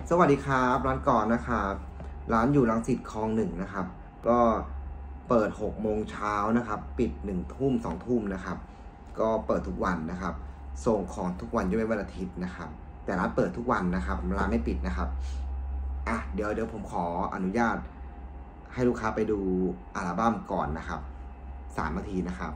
สวัสดีครับร้านก่อนนะครับร้านอยู่รังสิตคลอง1นะครับก็เปิด6 โมงเช้านะครับปิด1 ทุ่ม 2 ทุ่มนะครับก็เปิดทุกวันนะครับส่งของทุกวันยกเว้นวันอาทิตย์นะครับแต่ร้านเปิดทุกวันนะครับร้านไม่ปิดนะครับเดี๋ยวผมขออนุญาตให้ลูกค้าไปดูอัลบั้มก่อนนะครับ3 นาทีนะครับ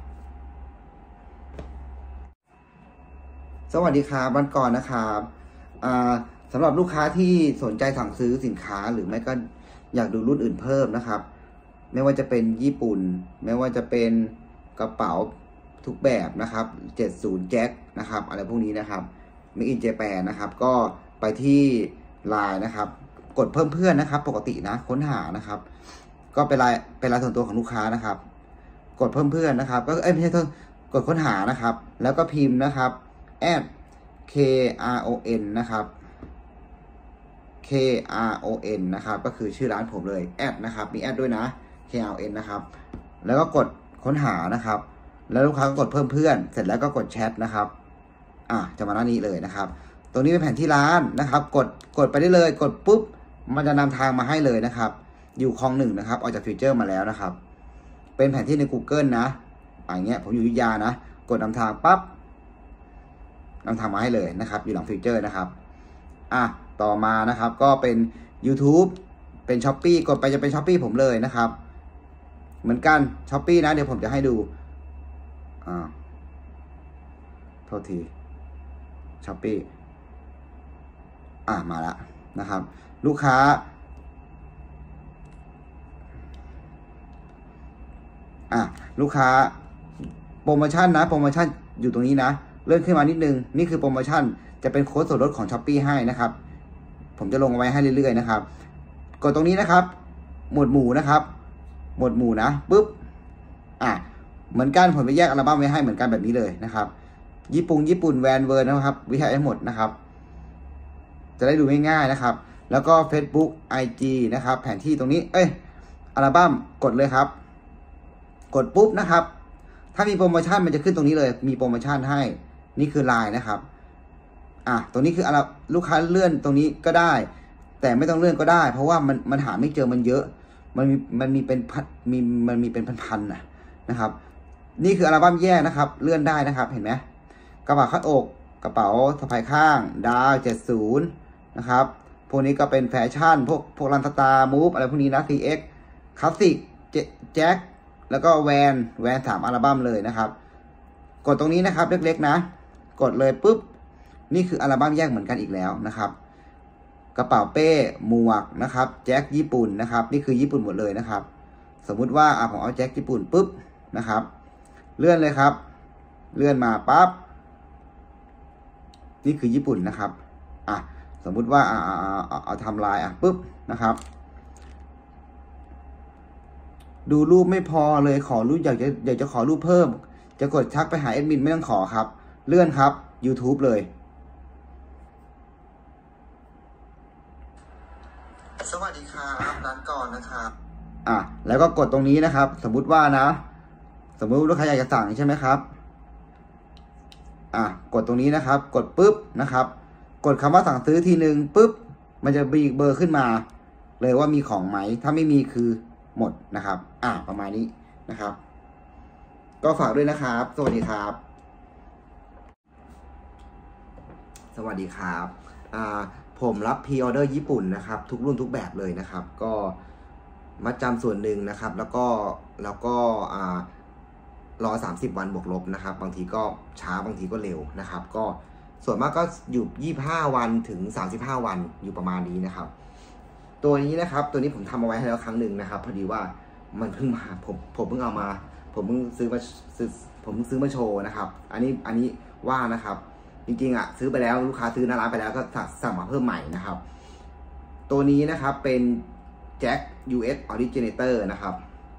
สวัสดีครับร้านก่อนนะครับสำหรับลูกค้าที่สนใจสั่งซื้อสินค้าหรือไม่ก็อยากดูรุ่นอื่นเพิ่มนะครับไม่ว่าจะเป็นญี่ปุ่นไม่ว่าจะเป็นกระเป๋าทุกแบบนะครับ70แจ็คนะครับอะไรพวกนี้นะครับMade in Japanนะครับก็ไปที่ไลน์นะครับกดเพิ่มเพื่อนนะครับปกตินะค้นหานะครับก็เป็นไลน์ส่วนตัวของลูกค้านะครับกดเพิ่มเพื่อนนะครับก็ไม่ใช่กดค้นหานะครับแล้วก็พิมพ์นะครับKRON นะครับ KRON นะครับก็คือชื่อร้านผมเลยนะครับมีด้วยนะ KRON นะครับแล้วก็กดค้นหานะครับแล้วลูกค้าก็กดเพิ่มเพื่อนเสร็จแล้วก็กดแชทนะครับจะมาหน้านี้เลยนะครับตรงนี้เป็นแผนที่ร้านนะครับกดไปได้เลยกดปุ๊บมันจะนำทางมาให้เลยนะครับอยู่คลอง1นะครับออกจากฟิวเจอร์มาแล้วนะครับเป็นแผนที่ใน Google นะอย่างเงี้ยผมอยู่อยุธยานะกดนำทางปั๊บนำทางมาให้เลยนะครับอยู่หลังฟิวเจอร์นะครับต่อมานะครับก็เป็น YouTube เป็น Shopee กดไปจะเป็น Shopee ผมเลยนะครับเหมือนกัน Shopee นะเดี๋ยวผมจะให้ดูโทษที Shopee มาแล้วนะครับลูกค้าลูกค้าโปรโมชั่นนะโปรโมชั่นอยู่ตรงนี้นะเลื่อนขึ้นมานิดนึงนี่คือโปรโมชั่นจะเป็นโค้ดส่วนลดของ Shopee ให้นะครับผมจะลงไว้ให้เรื่อยๆนะครับกดตรงนี้นะครับหมวดหมู่นะครับหมวดหมู่นะปุ๊บเหมือนกันผมไปแยกอัลบั้มไว้ให้เหมือนกันแบบนี้เลยนะครับญี่ปุ่นแวนเวิร์ดนะครับวิจัยให้หมดนะครับจะได้ดูง่ายๆนะครับแล้วก็ Facebook IG นะครับแผนที่ตรงนี้อัลบั้มกดเลยครับกดปุ๊บนะครับถ้ามีโปรโมชั่นมันจะขึ้นตรงนี้เลยมีโปรโมชั่นให้นี่คือไลน์นะครับตรงนี้คือลูกค้าเลื่อนตรงนี้ก็ได้แต่ไม่ต้องเลื่อนก็ได้เพราะว่ามันหาไม่เจอมันเยอะมันมีเป็นพันนะครับนี่คืออัลบั้มแยกนะครับเลื่อนได้นะครับเห็นไหมกระเป๋าคาดอกกระเป๋าสะพายข้างดาว70นะครับพวกนี้ก็เป็นแฟชั่นพวกรันสตาร์มูฟอะไรพวกนี้นะ CX คลาสสิกแจ็คแล้วก็แวน3 อัลบั้มเลยนะครับกดตรงนี้นะครับเล็กๆนะกดเลยปุ๊บนี่คืออัลบั้มแยกเหมือนกันอีกแล้วนะครับกระเป๋าเป้หมวกนะครับแจ็คญี่ปุ่นนะครับนี่คือญี่ปุ่นหมดเลยนะครับสมมุติว่าผมเอาแจ็คญี่ปุ่นปุ๊บนะครับเลื่อนเลยครับเลื่อนมาปั๊บนี่คือญี่ปุ่นนะครับสมมุติว่าเอาทำลายปุ๊บนะครับดูรูปไม่พอเลยขอรูปอยากจะขอรูปเพิ่มจะกดทักไปหาแอดมินไม่ต้องขอครับเลื่อนครับ YouTube เลยสวัสดีครับร้านก่อนนะครับแล้วก็กดตรงนี้นะครับสมมุติว่านะสมมุติลูกค้าอยากจะสั่งใช่ไหมครับกดตรงนี้นะครับกดปุ๊บนะครับกดคำว่าสั่งซื้อทีนึงปุ๊บมันจะมีเบอร์ขึ้นมาเลยว่ามีของไหมถ้าไม่มีคือหมดนะครับประมาณนี้นะครับก็ฝากด้วยนะครับสวัสดีครับสวัสดีครับผมรับพรีออเดอร์ญี่ปุ่นนะครับทุกรุ่นทุกแบบเลยนะครับก็มัดจำส่วนหนึ่งนะครับแล้วก็รอ30 วันบวกลบนะครับบางทีก็ช้าบางทีก็เร็วนะครับก็ส่วนมากก็อยู่25 วันถึง35 วันอยู่ประมาณนี้นะครับตัวนี้นะครับตัวนี้ผมทำเอาไว้ให้แล้วครั้งหนึ่งนะครับพอดีว่ามันเพิ่งมาผมเพิ่งเอามาผมเพิ่งซื้อมาโชว์นะครับอันนี้ว่านะครับจริงๆซื้อไปแล้วลูกค้าซื้อหน้าร้านไปแล้วก็สั่งมาเพิ่มใหม่นะครับตัวนี้นะครับเป็นแจ็ค US Originator นะครับ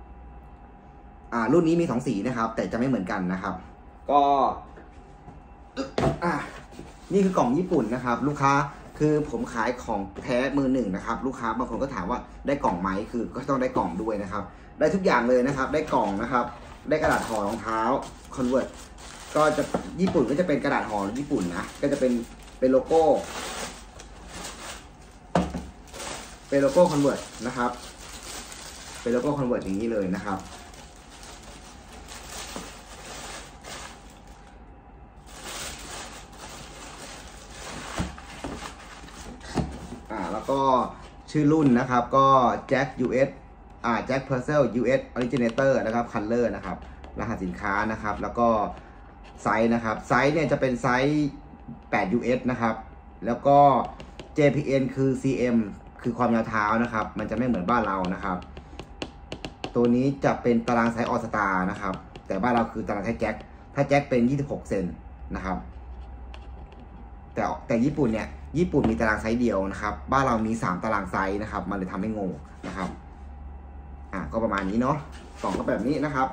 รุ่นนี้มี2 สีนะครับแต่จะไม่เหมือนกันนะครับก็นี่คือกล่องญี่ปุ่นนะครับลูกค้าคือผมขายของแท้มือหนึ่งนะครับลูกค้าบางคนก็ถามว่าได้กล่องไหมคือก็ต้องได้กล่องด้วยนะครับได้ทุกอย่างเลยนะครับได้กล่องนะครับได้กระดาษห่อรองเท้าคอนเวิร์ตก็จะญี่ปุ่นก็จะเป็นกระดาษห่อญี่ปุ่นนะก็จะเป็นโลโก้เป็นโลโก้คอนเวิร์ตนะครับเป็นโลโก้คอนเวิร์ตอย่างนี้เลยนะครับแล้วก็ชื่อรุ่นนะครับก็ Jack US Jack Purcell US Originator นะครับ Color นะครับรหัสสินค้านะครับแล้วก็ไซส์นะครับไซส์เนี่ยจะเป็นไซส์8 US นะครับแล้วก็ JPN คือ CM คือความยาวเท้านะครับมันจะไม่เหมือนบ้านเรานะครับตัวนี้จะเป็นตารางไซส์ออสตานะครับแต่บ้านเราคือตารางไซส์แจ็คถ้าแจ็คเป็น26เซนนะครับแต่ญี่ปุ่นเนี่ยญี่ปุ่นมีตารางไซส์เดียวนะครับบ้านเรามี3ตารางไซส์นะครับมันเลยทำให้งงนะครับก็ประมาณนี้เนาะกล่องก็แบบนี้นะครับ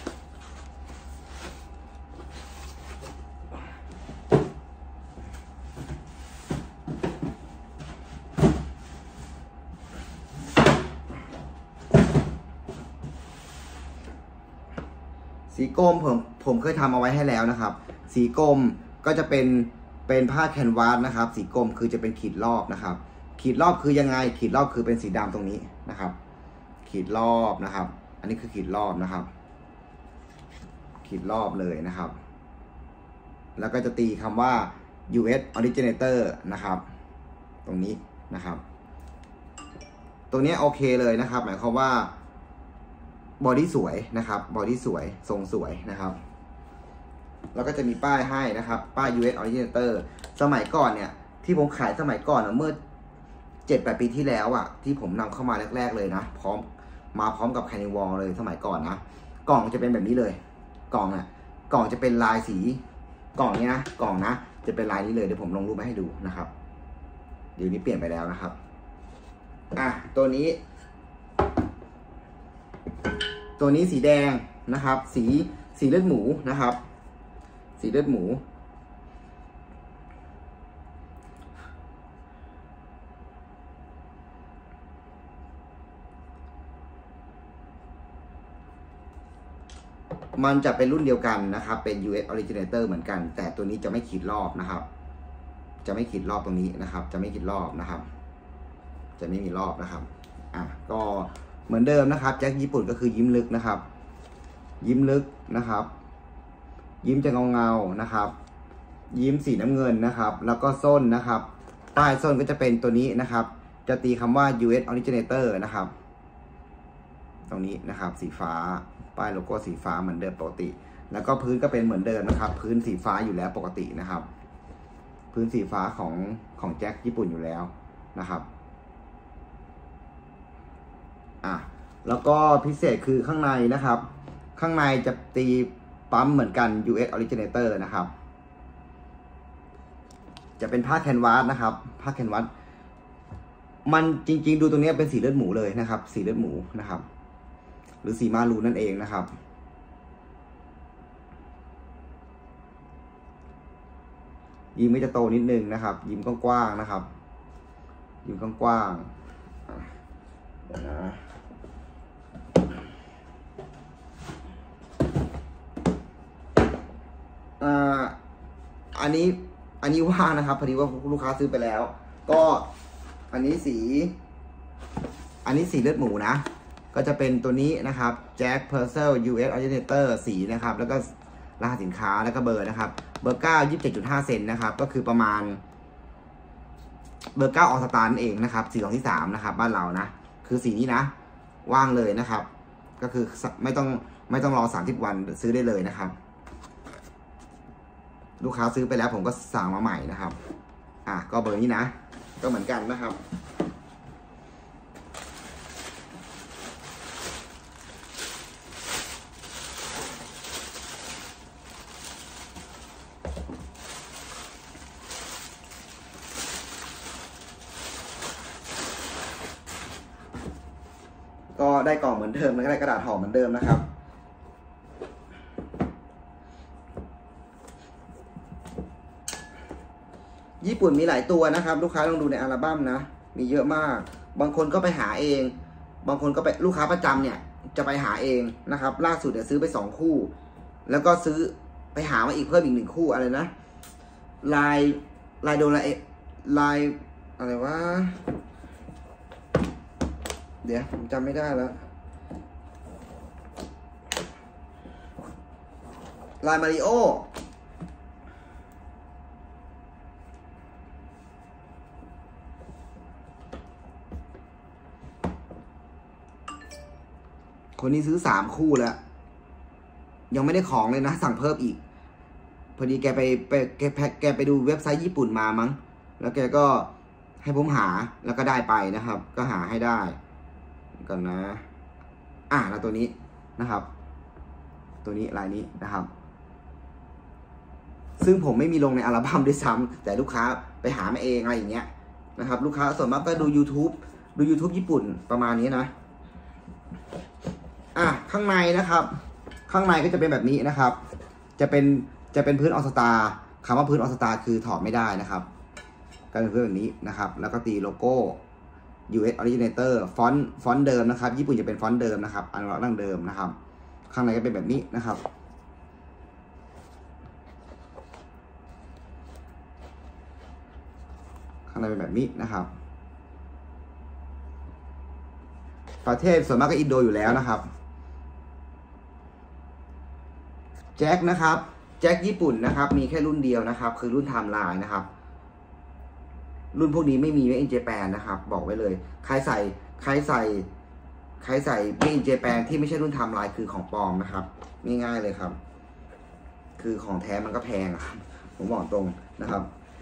สีกรมผมเคยทำเอาไว้ให้แล้วนะครับสีกรมก็จะเป็นผ้าแคนวาสนะครับสีกรมคือจะเป็นขีดรอบนะครับขีดรอบคือยังไงขีดรอบคือเป็นสีดำตรงนี้นะครับขีดรอบนะครับอันนี้คือขีดรอบนะครับขีดรอบเลยนะครับแล้วก็จะตีคำว่า US Originator นะครับตรงนี้นะครับตรงนี้โอเคเลยนะครับหมายความว่าบอดี้สวยนะครับบอดี้สวยทรงสวยนะครับแล้วก็จะมีป้ายให้นะครับป้าย US Originator สมัยก่อนเนี่ยที่ผมขายสมัยก่อนเมื่อ 7-8 ปีที่แล้วที่ผมนำเข้ามาแรกๆเลยนะพร้อมกับ Carnival เลยสมัยก่อนนะกล่องจะเป็นแบบนี้เลยกล่องจะเป็นลายสีกล่องนี้นะกล่องนะจะเป็นลายนี้เลยเดี๋ยวผมลงรูปมาให้ดูนะครับเดี๋ยวนี้เปลี่ยนไปแล้วนะครับตัวนี้สีแดงนะครับสีเลือดหมูนะครับสีเลือดหมูมันจะเป็นรุ่นเดียวกันนะครับเป็น US Originator เหมือนกันแต่ตัวนี้จะไม่ขีดรอบนะครับจะไม่ขีดรอบตรงนี้นะครับจะไม่ขีดรอบนะครับจะไม่มีรอบนะครับก็เหมือนเดิมนะครับแจ็คญี่ปุ่นก็คือยิ้มลึกนะครับยิ้มลึกนะครับยิ้มจะเงานะครับยิ้มสีน้ำเงินนะครับแล้วก็ส้นนะครับป้ายส้นก็จะเป็นตัวนี้นะครับจะตีคำว่า US Originator นะครับตรงนี้นะครับสีฟ้าป้ายโลโก้สีฟ้าเหมือนเดิมปกติแล้วก็พื้นก็เป็นเหมือนเดิมนะครับพื้นสีฟ้าอยู่แล้วปกตินะครับพื้นสีฟ้าของแจ็คญี่ปุ่นอยู่แล้วนะครับแล้วก็พิเศษคือข้างในนะครับข้างในจะตีปั๊มเหมือนกัน US Originator นะครับจะเป็นผ้าแคนวาสนะครับผ้าแคนวาสมันจริงๆดูตรงนี้เป็นสีเลือดหมูเลยนะครับสีเลือดหมูนะครับหรือสีมารูนั่นเองนะครับยิ้มไม่จะโตนิดนึงนะครับยิ้มกว้างๆนะครับยิ้มกว้างๆเดี๋ยวนะอันนี้ว่างนะครับพอดีว่าลูกค้าซื้อไปแล้วก็อันนี้สีเลือดหมูนะก็จะเป็นตัวนี้นะครับ Jack Purcell US Originator สีนะครับแล้วก็รหัสสินค้าแล้วก็เบอร์นะครับเบอร์ 9 27.5 เซนนะครับก็คือประมาณเบอร์ 9 ออสตาร์นั่นเองนะครับสีของที่3นะครับบ้านเรานะคือสีนี้นะว่างเลยนะครับก็คือไม่ต้องรอ30 วันซื้อได้เลยนะครับลูกค้าซื้อไปแล้วผมก็สั่งมาใหม่นะครับก็เบอร์นี้นะก็เหมือนกันนะครับก็ได้กล่องเหมือนเดิมแล้วก็ได้กระดาษห่อเหมือนเดิมนะครับญี่ปุ่นมีหลายตัวนะครับลูกค้าลองดูในอัลบั้มนะมีเยอะมากบางคนก็ไปหาเองบางคนก็ไปลูกค้าประจำเนี่ยจะไปหาเองนะครับล่าสุดเนี่ยซื้อไป2 คู่แล้วก็ซื้อไปหามาอีกเพิ่มอีก1 คู่อะไรนะลายโดราลายอะไรวะเดี๋ยวผมจำไม่ได้แล้วลายมาริโอคนนี้ซื้อ3 คู่แล้วยังไม่ได้ของเลยนะสั่งเพิ่มอีกพอดีแกไปดูเว็บไซต์ญี่ปุ่นมามั้งแล้วแกก็ให้ผมหาแล้วก็ได้ไปนะครับ ก็หาให้ได้ก่อนนะแล้วตัวนี้นะครับ ตัวนี้ลายนี้นะครับ ซึ่งผมไม่มีลงในอัลบั้มด้วยซ้ำแต่ลูกค้าไปหามาเองอะไรอย่างเงี้ยนะครับ ลูกค้าส่วนมากก็ดู YouTube ญี่ปุ่นประมาณนี้นะข้างในนะครับข้างในก็จะเป็นแบบนี้นะครับจะเป็นพื้นออสตาคำว่าพื้นออสตาคือถอดไม่ได้นะครับก็เป็นพื้นแบบนี้นะครับแล้วก็ตีโลโก้ US Originator ฟอนต์เดิมนะครับญี่ปุ่นจะเป็นฟอนต์เดิมนะครับอันดั้งเดิมนะครับข้างในก็เป็นแบบนี้นะครับข้างในเป็นแบบนี้นะครับประเทศส่วนมากก็อินโดอยู่แล้วนะครับแจ็คนะครับแจ็คญี่ปุ่นนะครับมีแค่รุ่นเดียวนะครับคือรุ่นไทม์ไลน์นะครับรุ่นพวกนี้ไม่มี Made in Japan นะครับบอกไว้เลยใครใส่Made in Japan ที่ไม่ใช่รุ่นไทม์ไลน์คือของปลอมนะครับง่ายๆเลยครับคือของแท้มันก็แพงครับผมบอกตรงนะครับ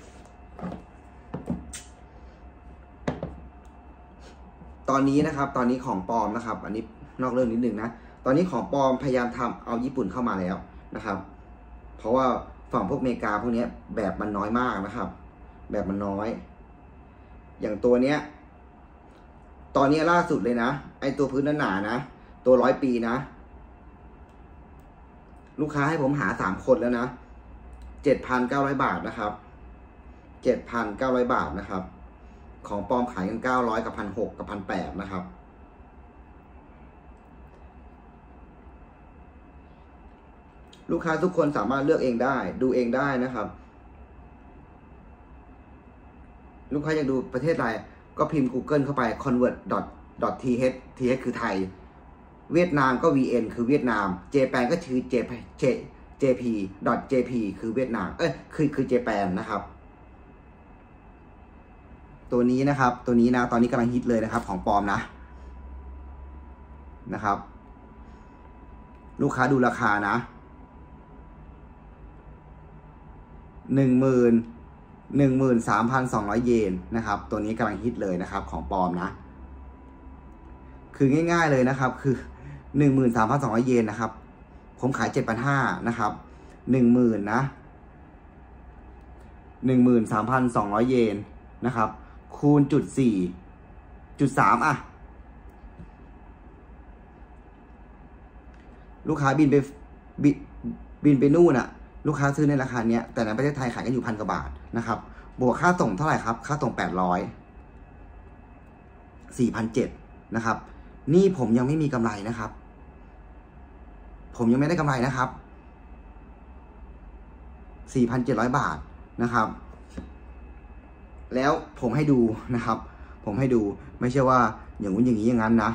ตอนนี้ของปลอมนะครับอันนี้นอกเรื่องนิดนึงนะตอนนี้ของปลอมพยายามทำเอาญี่ปุ่นเข้ามาแล้วนะครับเพราะว่าฝั่งพวกอเมริกาพวกนี้แบบมันน้อยมากนะครับแบบมันน้อยอย่างตัวเนี้ยตอนนี้ล่าสุดเลยนะไอตัวพื้นหนาๆนะตัว100 ปีนะลูกค้าให้ผมหา3 คนแล้วนะ 7,900 บาทนะครับ 7,900 บาทนะครับของปลอมขายกัน900กับ1,600กับ1,800นะครับลูกค้าทุกคนสามารถเลือกเองได้ดูเองได้นะครับลูกค้าอยากดูประเทศอะไรก็พิมพ์ Google เข้าไป convert.th คือไทยเวียดนามก็ vn คือเวียดนามเจแปนก็คือ jp.jp คือเวียดนามคือเจแปนนะครับตัวนี้นะครับตัวนี้นะตอนนี้กำลังฮิตเลยนะครับของปลอมนะครับลูกค้าดูราคานะ13,200 เยนนะครับตัวนี้กำลังฮิตเลยนะครับของปลอมนะคือง่ายๆเลยนะครับคือ 13,200 เยนนะครับผมขาย 7,500 นะครับ 10,000 นะ 13,200 เยนนะครับคูณ4.3ลูกค้าบินไปนู่นน่ะลูกค้าซื้อในราคาเนี้ยแต่ในประเทศไทยขายกันอยู่1,000 กว่าบาทนะครับบวกค่าส่งเท่าไหร่ครับค่าส่ง4,700นะครับนี่ผมยังไม่มีกำไรนะครับผมยังไม่ได้กำไรนะครับ 4,700 บาทนะครับแล้วผมให้ดูนะครับผมให้ดูไม่ใช่ว่าอย่างนู้นอย่างนี้อย่างนั้นนะ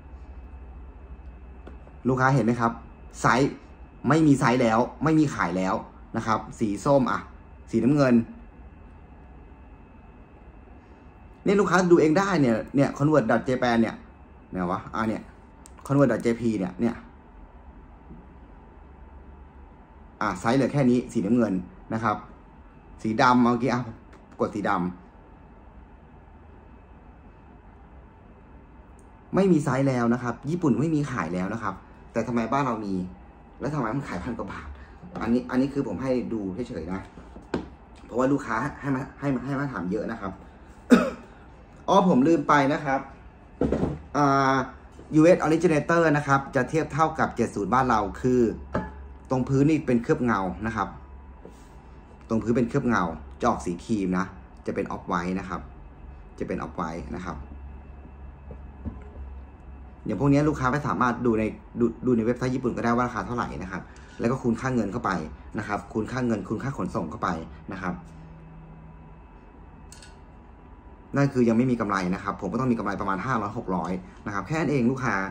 ลูกค้าเห็นไหมครับไซส์ไม่มีไซส์แล้วไม่มีขายแล้วนะครับสีส้มสีน้ำเงินนี่ลูกค้าดูเองได้เนี่ย convert.japan เนี่ยวะเนี่ย convert.jp เนี่ยไซส์เหลือแค่นี้สีน้ำเงินนะครับสีดำเมื่อกี้กดสีดำไม่มีไซส์แล้วนะครับญี่ปุ่นไม่มีขายแล้วนะครับแต่ทำไมบ้านเรามีแล้วทำไมมันขาย1,000 กว่าบาทอันนี้คือผมให้ดูเฉยๆนะเพราะว่าลูกค้าให้มาถามเยอะนะครับ ผมลืมไปนะครับUS Originator นะครับจะเทียบเท่ากับ70บ้านเราคือตรงพื้นนี่เป็นเคลือบเงานะครับตรงพื้นเป็นเคลือบเงาจะออกสีครีมนะจะเป็นออฟไวท์นะครับจะเป็นออฟไวท์นะครับอย่างพวกนี้ลูกค้าไม่สามารถดูในเว็บไซต์ญี่ปุ่นก็ได้ว่าราคาเท่าไหร่นะครับแล้วก็คูณค่าเงินเข้าไปนะครับคูณค่าเงินคูณค่าขนส่งเข้าไปนะครับนั่นคือยังไม่มีกำไรนะครับผมก็ต้องมีกำไรประมาณ500-600นะครับแค่นั้นเองลูกค้า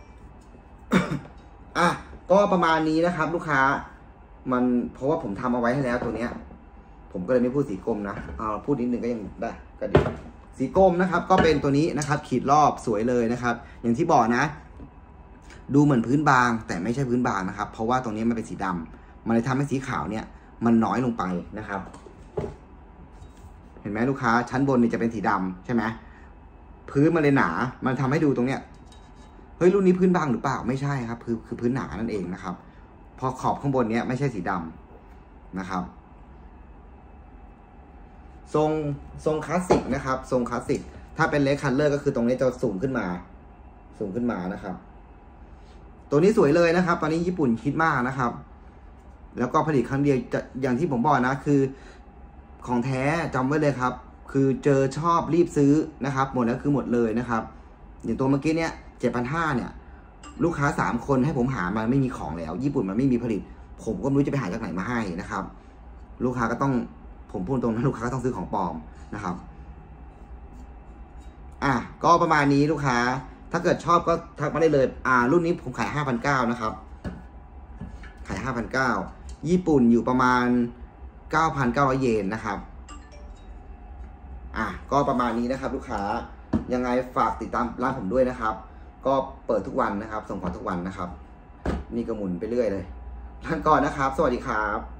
อ่ะก็ประมาณนี้นะครับลูกค้ามันเพราะว่าผมทำเอาไว้ให้แล้วตัวเนี้ยผมก็เลยไม่พูดสีกรมนะพูดนิดนึงก็ยังได้ก็ดีสีกรมนะครับก็เป็นตัวนี้นะครับขีดรอบสวยเลยนะครับอย่างที่บอกนะดูเหมือนพื้นบางแต่ไม่ใช่พื้นบางนะครับเพราะว่าตรงนี้มันเป็นสีดำมันเลยทำให้สีขาวเนี่ยมันน้อยลงไปนะครับเห็นไหมลูกค้าชั้นบนนี่จะเป็นสีดำใช่ไหมพื้นมันเลยหนามันทำให้ดูตรงเนี้ยเฮ้ยรุ่นนี้พื้นบางหรือเปล่าไม่ใช่ครับคือพื้นหนานั่นเองนะครับพอขอบข้างบนเนี้ยไม่ใช่สีดำนะครับทรงคลาสสิกนะครับทรงคลาสสิกถ้าเป็นเลคคัลเลอร์ก็คือตรงนี้จะสูงขึ้นมานะครับตัวนี้สวยเลยนะครับตอนนี้ญี่ปุ่นคิดมากนะครับแล้วก็ผลิตครั้งเดียวจะอย่างที่ผมบอกนะคือของแท้จำไว้เลยครับคือเจอชอบรีบซื้อนะครับหมดแล้วคือหมดเลยนะครับอย่างตัวเมื่อกี้เนี้ย7,500เนี่ยลูกค้า3คนให้ผมหามาไม่มีของแล้วญี่ปุ่นมันไม่มีผลิตผมก็ไม่รู้จะไปหาจากไหนมาให้นะครับลูกค้าก็ต้องผมพูดตรงนั้นลูกค้าก็ต้องซื้อของปลอมนะครับก็ประมาณนี้ลูกค้าถ้าเกิดชอบก็ทักมาได้เลยรุ่นนี้ผมขาย5,900นะครับขาย5,900ญี่ปุ่นอยู่ประมาณ 9,900 เยนนะครับก็ประมาณนี้นะครับลูกค้ายังไงฝากติดตามร้านผมด้วยนะครับก็เปิดทุกวันนะครับส่งของทุกวันนะครับนี่ก็หมุนไปเรื่อยเลยลาก่อนนะครับสวัสดีครับ